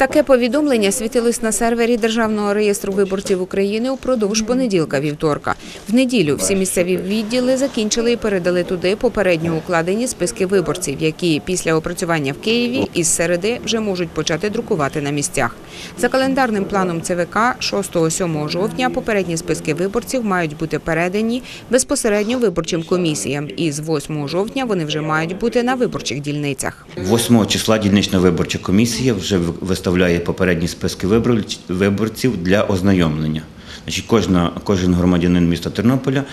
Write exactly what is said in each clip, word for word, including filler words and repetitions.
Таке повідомлення світилось на сервері Державного реєстру виборців України упродовж понеділка-вівторка. В неділю всі місцеві відділи закінчили і передали туди попередньо укладені списки виборців, які після опрацювання в Києві із середи вже можуть почати друкувати на місцях. За календарним планом ЦВК шостого-сьомого жовтня попередні списки виборців мають бути передані безпосередньо виборчим комісіям, і з восьмого жовтня вони вже мають бути на виборчих дільницях. восьмого числа дільнична виборча комісія вже виставляє попередні списки виборців для ознайомлення. Значить, кожна, кожен громадянин міста Тернополя,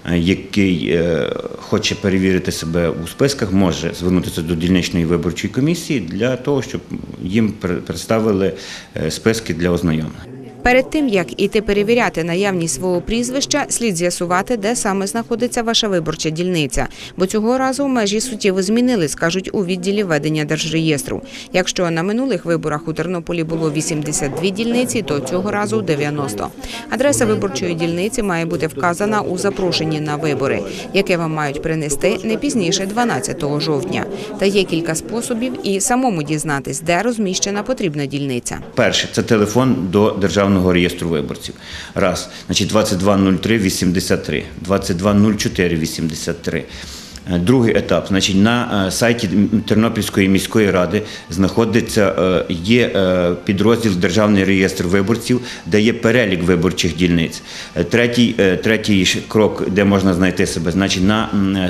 який е, хоче перевірити себе у списках, може звернутися до дільничної виборчої комісії для того, щоб їм представили списки для ознайомлення. Перед тим, як іти перевіряти наявність свого прізвища, слід з'ясувати, де саме знаходиться ваша виборча дільниця. Бо цього разу межі суттєво змінились, кажуть у відділі ведення Держреєстру. Якщо на минулих виборах у Тернополі було вісімдесят дві дільниці, то цього разу дев'яносто. Адреса виборчої дільниці має бути вказана у запрошенні на вибори, яке вам мають принести не пізніше дванадцятого жовтня. Та є кілька способів і самому дізнатись, де розміщена потрібна дільниця. Перше – це телефон до Державного реєстру виборців. Раз, значить двадцять два нуль три вісімдесят три, двадцять два нуль чотири вісімдесят три. Другий етап, значить, на сайті Тернопільської міської ради знаходиться, є підрозділ Державний реєстр виборців, де є перелік виборчих дільниць. Третій, третій крок, де можна знайти себе, значить, на,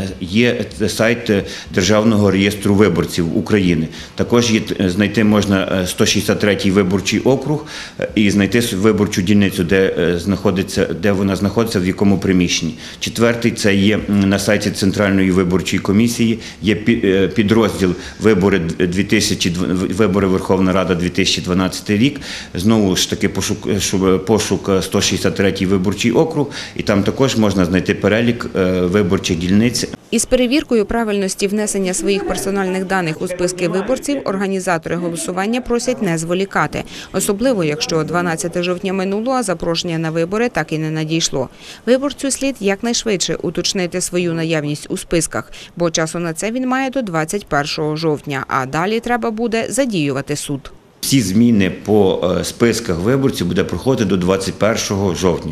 є сайт Державного реєстру виборців України. Також є, знайти можна сто шістдесят третій виборчий округ і знайти виборчу дільницю, де, знаходиться, де вона знаходиться, в якому приміщенні. Четвертий, це є на сайті Центральної виборчої виборчої комісії, є підрозділ вибори дві тисячі вибори Верховна Рада дві тисячі дванадцятий рік. Знову ж таки пошук пошук сто шістдесят третій виборчий округ, і там також можна знайти перелік виборчих дільниць. Із перевіркою правильності внесення своїх персональних даних у списки виборців організатори голосування просять не зволікати. Особливо, якщо дванадцятого жовтня минуло, а запрошення на вибори так і не надійшло. Виборцю слід якнайшвидше уточнити свою наявність у списках, бо часу на це він має до двадцять першого жовтня, а далі треба буде задіювати суд. Всі зміни по списках виборців буде проходити до двадцять першого жовтня.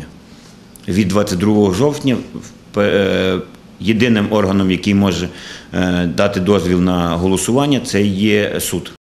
Від двадцять другого жовтня єдиним органом, який може дати дозвіл на голосування, це є суд.